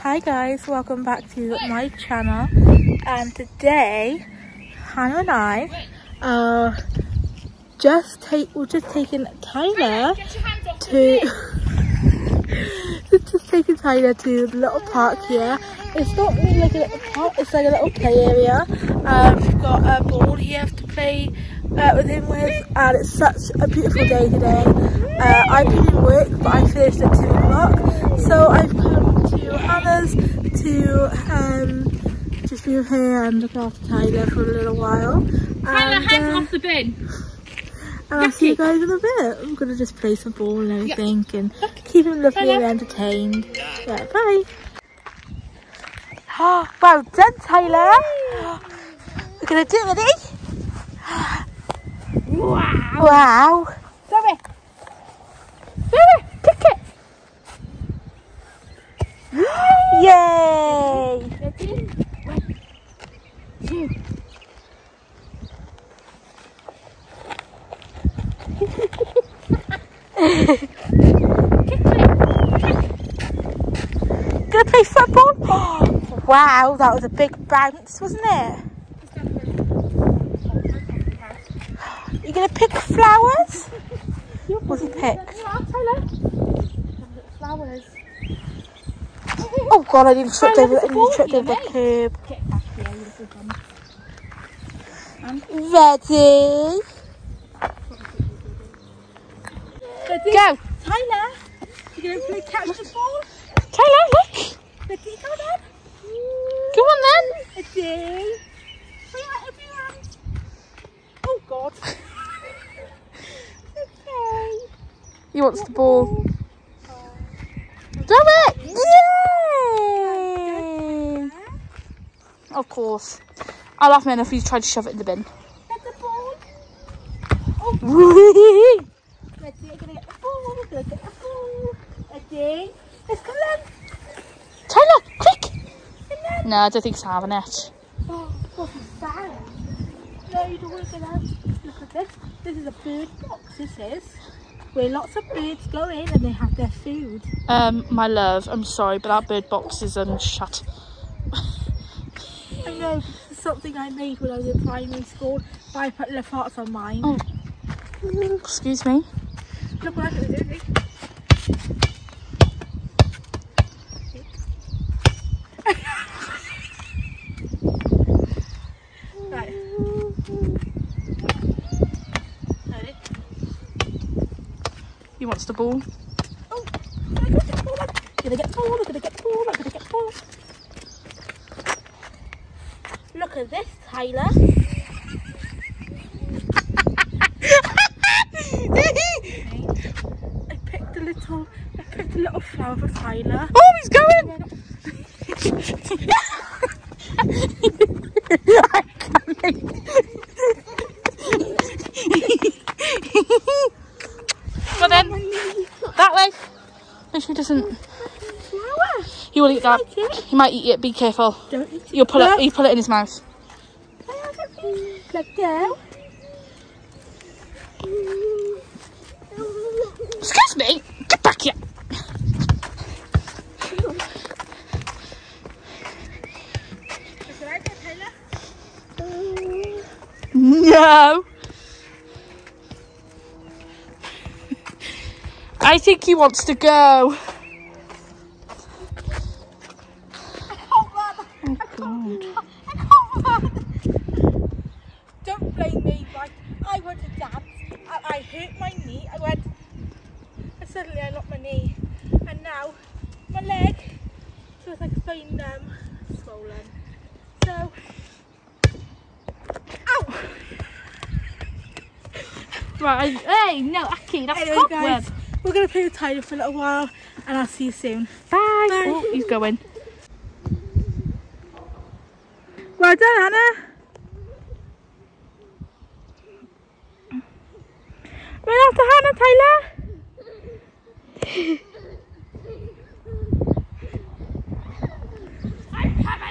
Hi guys, welcome back to my channel, and today Hannah and I are just taking Tylah to the little park here. It's not really like a little park, it's like a little play area. We've got a ball here to play with him with, and it's such a beautiful day today. I've been in work, but I finished at 2 o'clock, so I've come to Hannah's to just be with her and look after Tylah for a little while. Tylah, hands off the bin. And I'll see you guys in a bit. I'm going to just play some ball and everything and keep him lovely and entertained. Yeah, bye. Oh, well done, Tylah. We're going to do it, ready? Wow. Wow. Sorry. Pick it. Yay. Ready? 1, 2. Gonna play football? Oh, wow, that was a big bounce, wasn't it? You gonna pick flowers? What's he picked? Flowers. Oh god, I nearly tripped over the curb. Ready? Go! Tylah, you're going to play catch the ball? Tylah, look! Ready, go then. Go on then! Ready. Everyone. Oh God. Okay. He wants the ball. Do it! Yay! Of course. I'll laugh man if he's tried to shove it in the bin. Get the ball. Oh. Ready, you're going to get the ball. We're going to get the ball. Ready. Let's go then. Tylah, quick! No, I don't think he's having it. Oh, what's that? No, you don't want to go out. Look at this. This is a bird box, this is. Where lots of birds go in and they have their food. My love, I'm sorry, but that bird box is shut. I know, it's something I made when I was in primary school, but I put little hearts on mine. Oh. Excuse me? Look what I'm going to do. Right. Ready? He wants the ball. Oh, I'm going to get the ball. I'm going to get the ball. I'm going to get the ball. I'm going to get the ball. Look at this, Tylah. I picked a little flower for Tylah. Oh, he's going! I can't make But then, that way. Make sure he doesn't. Flower. He will eat that. He might eat it. Be careful. Don't eat it. You'll pull it. You pull it in his mouth. Let go. Excuse me. Get back here. No. I think he wants to go. Don't blame me, right? I went to dance and I hurt my knee. And suddenly I knocked my knee. And now my leg feels like it's very swollen. So, ow! Right, hey, no, Aki, that's anyway, cobweb. guys, we're going to play with Tylah for a little while and I'll see you soon. Bye. Bye. Oh, he's going. Well done, Hannah. Run after Hannah, Tylah. I'm coming.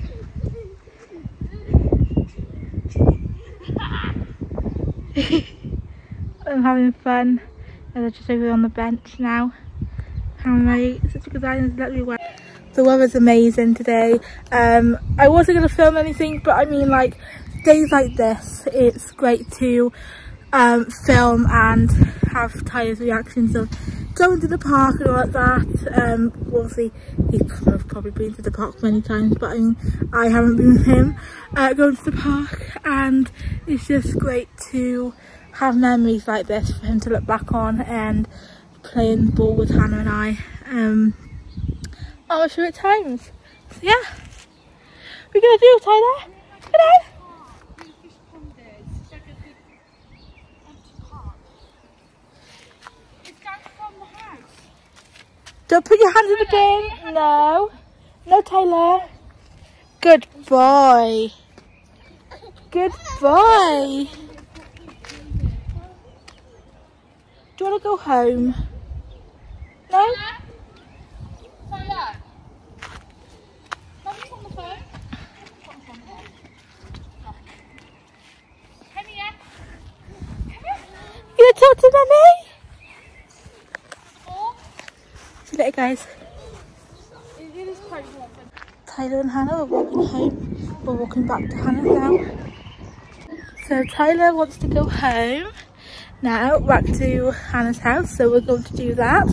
I'm having fun. They're just over on the bench now. How am I? Such a good idea. Let me wait. The weather's amazing today. I wasn't going to film anything, but I mean, like, days like this, it's great to film and have Tylah's reactions of going to the park and all like that. Obviously, he's probably been to the park many times, but I mean, I haven't been with him going to the park, and it's just great to have memories like this for him to look back on and playing ball with Hannah and I. Our favorite times. So yeah, we're gonna do, Tylah. Come on. Don't put your hands in the bin. No. No, Tylah. Good boy. Good boy. Do you want to go home? No? Tylah. Mommy's on the phone. Come here. You gonna talk to Mummy? See you later, guys. Tylah and Hannah are walking home. We're walking back to Hannah now. So Tylah wants to go home now, back to Hannah's house. So we're going to do that.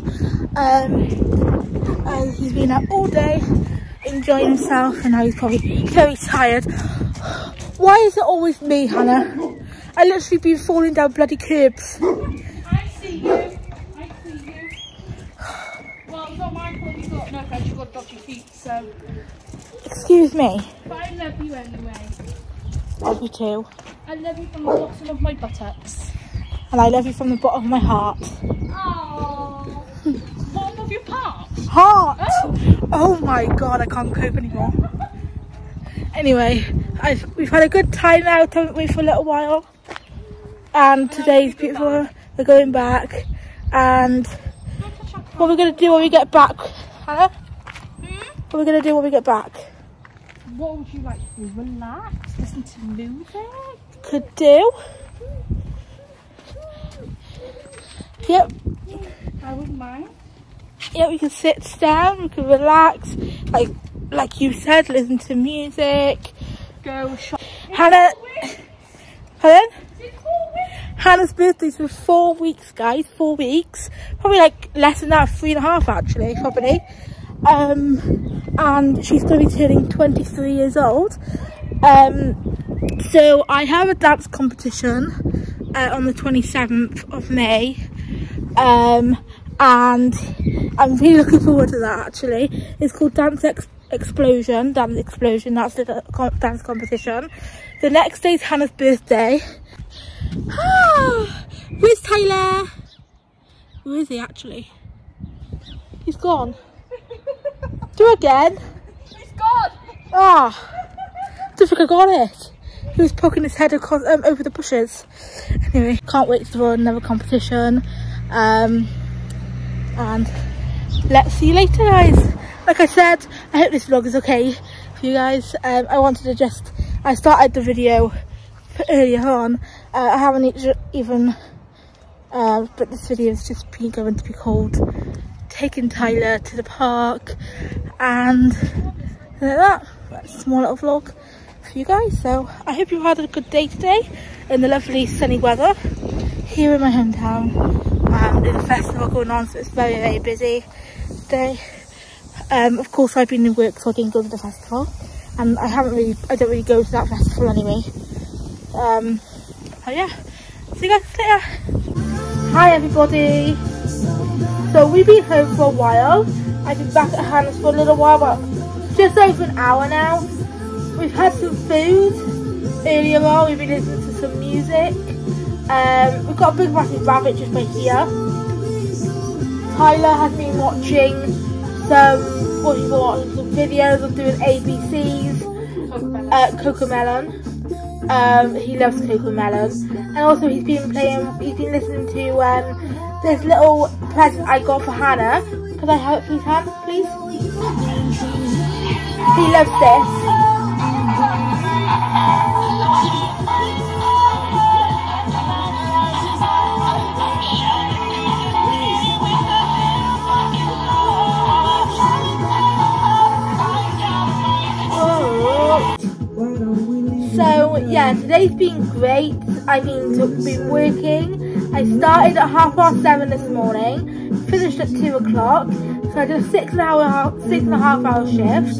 He's been out all day, enjoying himself, and now he's probably very tired. Why is it always me, Hannah? I literally been falling down bloody curbs. I see you. I see you. Well, it's not my fault you got no offense, you got dodgy feet, so. Excuse me. But I love you anyway. Love you too. I love you from the bottom of my buttocks. And I love you from the bottom of my heart. Oh. Bottom of your part? Heart! Oh my god, I can't cope anymore. Anyway, we've had a good time out, haven't we, for a little while? And today's beautiful. We're going back. And what we're going to do when we get back, Hannah? What are we going to do when we get back? What would you like to do? Relax? Listen to music? Could do. Yep. I wouldn't mind. Yeah, we can sit down, we can relax, like you said, listen to music. Go shop. Hannah, pardon? Hannah's birthday's for 4 weeks, guys, 4 weeks. Probably like less than that, 3.5 actually, probably. And she's going to be turning 23 years old. So I have a dance competition on the 27th of May. And I'm really looking forward to that actually. It's called Dance Explosion, that's the dance competition. The next day's Hannah's birthday. Where's Tylah? Where is he actually? He's gone. Do it again. He's gone. Ah, don't think I got it. He was poking his head across, over the bushes. Anyway, can't wait to run another competition. And let's see you later, guys. Like I said, I hope this vlog is okay for you guys. I started the video earlier on. I haven't even but this video is just going to be called taking Tylah to the park and like that. That's a small little vlog for you guys. So I hope you've had a good day today in the lovely sunny weather here in my hometown. There's a festival going on, so it's very, very busy today. Of course, I've been in work, so I didn't go to the festival, and I don't really go to that festival anyway. So yeah, see you guys later. Hi everybody. So we've been home for a while. I've been back at Hannah's for a little while, but just over an hour now. We've had some food earlier on. We've been listening to some music. We've got a big massive rabbit just right here. Tylah has been watching some videos of doing ABCs. Cocomelon. He loves Cocomelon. And also he's been listening to this little present I got for Hannah. Could I have it please, Hannah, please? He loves this. So yeah, today's been great. I've been working. I started at 7:30 this morning, finished at 2 o'clock. So I did a 6.5 hour shift.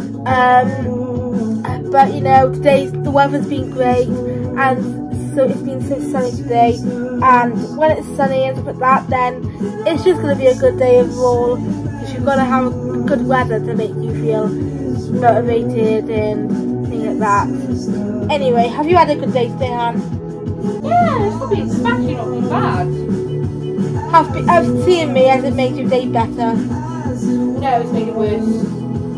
But you know, the weather's been great, and so it's been so sunny today. And when it's sunny and stuff like that, then it's just gonna be a good day overall. Because you've got to have good weather to make you feel motivated and things like that. Anyway, have you had a good day today, Han? Yeah, it's actually not been bad. Have seeing me, has it made your day better? No, it's made it worse.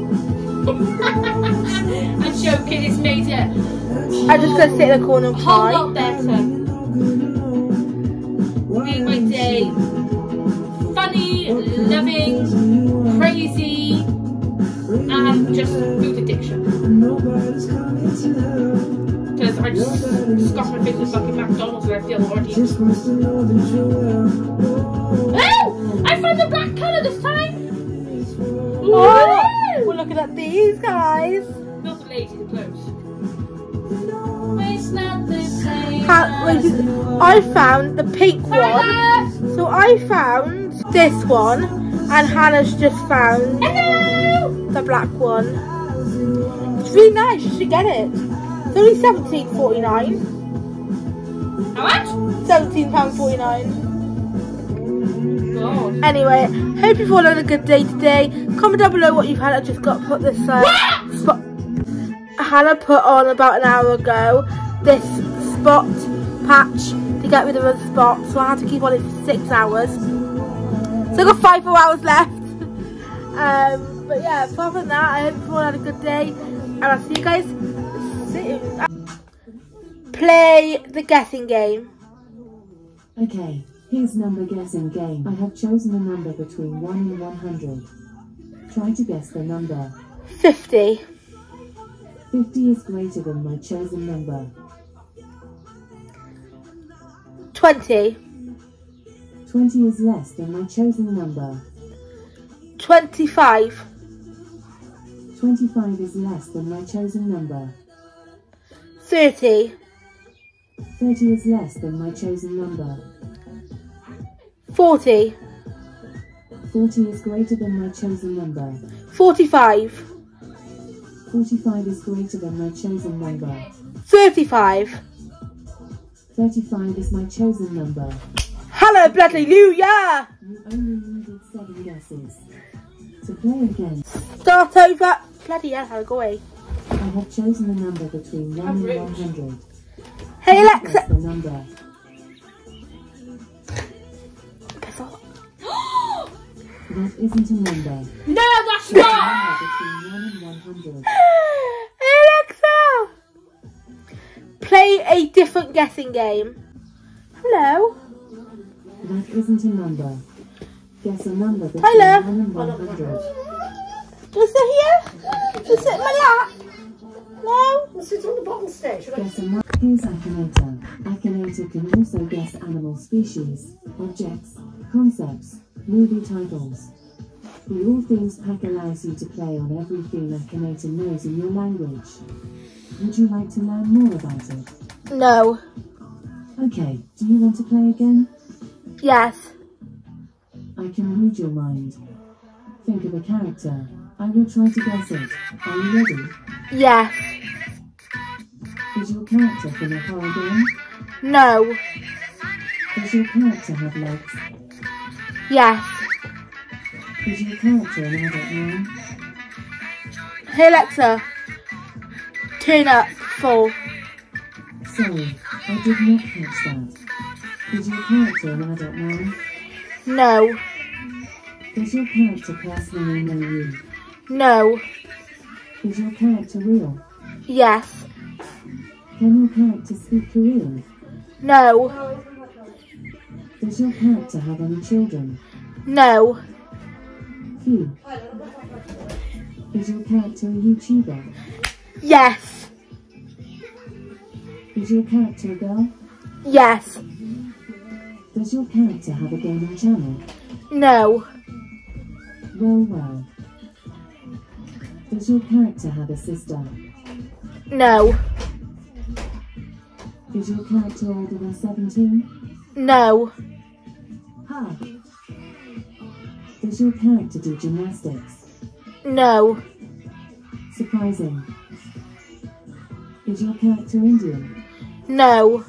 I'm joking, it's made it I'm just going to sit in the corner and a cry. whole lot better. Made my day funny, loving, crazy, and just food addiction. Because I just scratch my face with fucking McDonald's and I feel already. Oh! I found the black colour this time! Oh, we're looking at these guys. Not the lady, the clothes. It's not the same. I found the pink one. So I found this one, and Hannah's just found the black one. It's really nice. You should get it. It's only £17.49. How much? £17.49. God. Anyway, hope you've all had a good day today. Comment down below what you've had. I just got to put this spot Hannah put on about an hour ago. This spot patch to get rid of a spot, so I had to keep on it for 6 hours. So I've got 5 more hours left. But yeah, apart from that, I hope you've all had a good day, and I'll see you guys soon. Play the guessing game. Okay, here's number guessing game. I have chosen a number between 1 and 100. Try to guess the number. 50. 50 is greater than my chosen number. 20. 20 is less than my chosen number. 25. 25 is less than my chosen number. 30. 30 is less than my chosen number. 40. 40 is greater than my chosen number. 45. 45 is greater than my chosen number. 35. 35 is my chosen number. Hallelujah! You only needed 7 guesses. To play again, Start over. Bloody hell, how go away. I have chosen a number between 1 and 100. Hey Guess Alexa. the number. Piss off. That isn't a number. No, that's Choose a not! number between 1 and 100. Hey Alexa. Play a different guessing game. Hello. That isn't a number. Guess a number between Tylah. 1 and 100. Do you sit here? Do you sit in my lap? No? We'll sit on the bottom step. Should I? Guess a number. Here's Akinator. Akinator can also guess animal species, objects, concepts, movie titles. The All Things pack allows you to play on every theme Akinator knows in your language. Would you like to learn more about it? No. Okay, do you want to play again? Yes. I can read your mind. Think of a character. I will try to guess it. Are you ready? Yes. Is your character from a horror game? No. Does your character have legs? Yes. Is your character an adult man? Hey Alexa. Turn up full. Sorry, I did not catch that. Is your character an adult man? No. Does your character personally know you? No. Is your character real? Yes. Can your character speak Korean? No. Does your character have any children? No. Phew. Is your character a YouTuber? Yes. Is your character a girl? Yes. Does your character have a gaming channel? No. Well. Does your character have a sister? No. Is your character older than 17? No. Ha! Does your character do gymnastics? No. Surprising. Is your character Indian? No.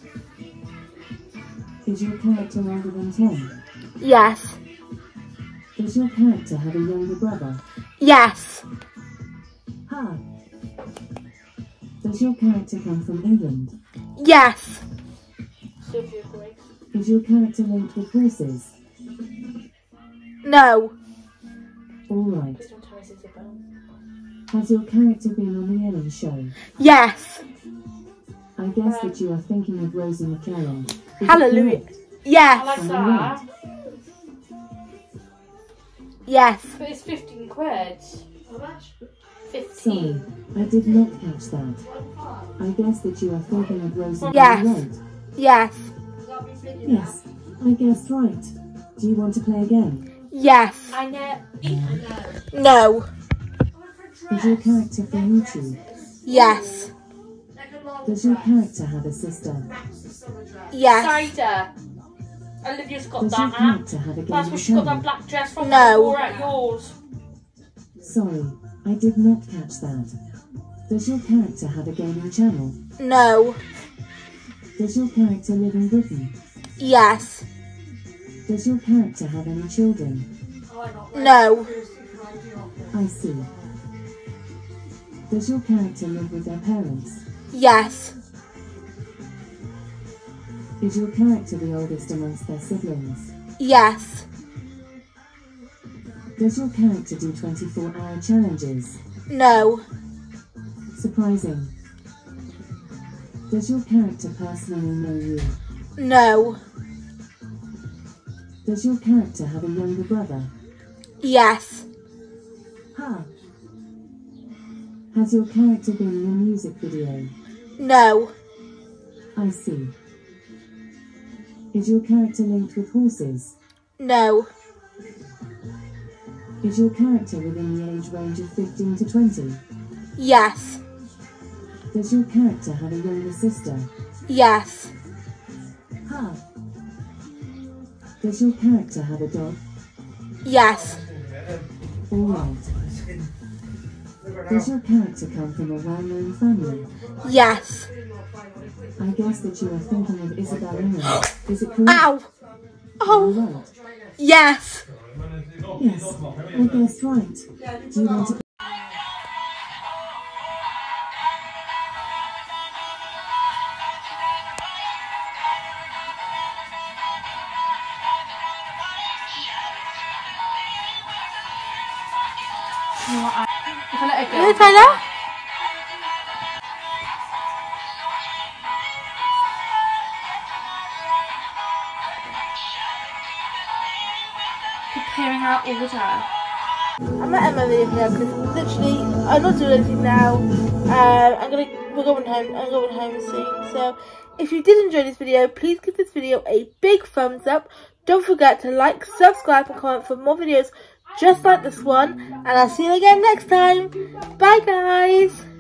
Is your character older than 10? Yes. Does your character have a younger brother? Yes. Ha! Does your character come from England? Yes. Is your character linked with horses? No. Alright. Has your character been on the Ellen show? Yes. I guess that you are thinking of Rosie McCallum. Is it Hallelujah. correct? Yes. Am I right? Yes. But it's 15 quid. How much? 15. Sorry, I did not catch that. I guess that you are thinking of Rosie. Yes. Am I right? Yes. Yes, I guessed right. Do you want to play again? Yes. I know. No. Is your character from YouTube? Yes. Does your character have a sister? Yes. Cider. Olivia's got Does your that. character have a That's gaming where she got that channel? black dress from. No. Or at yours. Sorry, I did not catch that. Does your character have a gaming channel? No. Does your character live in Britain? Yes. Does your character have any children? No. I see. Does your character live with their parents? Yes. Is your character the oldest amongst their siblings? Yes. Does your character do 24-hour challenges? No. Surprising. Does your character personally know you? No. Does your character have a younger brother? Yes. Ha! Has your character been in a music video? No. I see. Is your character linked with horses? No. Is your character within the age range of 15 to 20? Yes. Does your character have a younger sister? Yes. Ha! Does your character have a dog? Yes. Alright. Does your character come from a well-known family? Yes. I guess that you are thinking of Isabel Ingham. Is it correct? Ow. Oh. Right. Yes. Yes, I guessed right. Do you want to... You know what? If I let it go. Hey, Tylah. Preparing our order. I'm not ending my video here because literally I'm not doing anything now. We're going home. I'm going home soon. So if you did enjoy this video, please give this video a big thumbs up. Don't forget to like, subscribe, and comment for more videos just like this one. And I'll see you again next time. Bye, guys.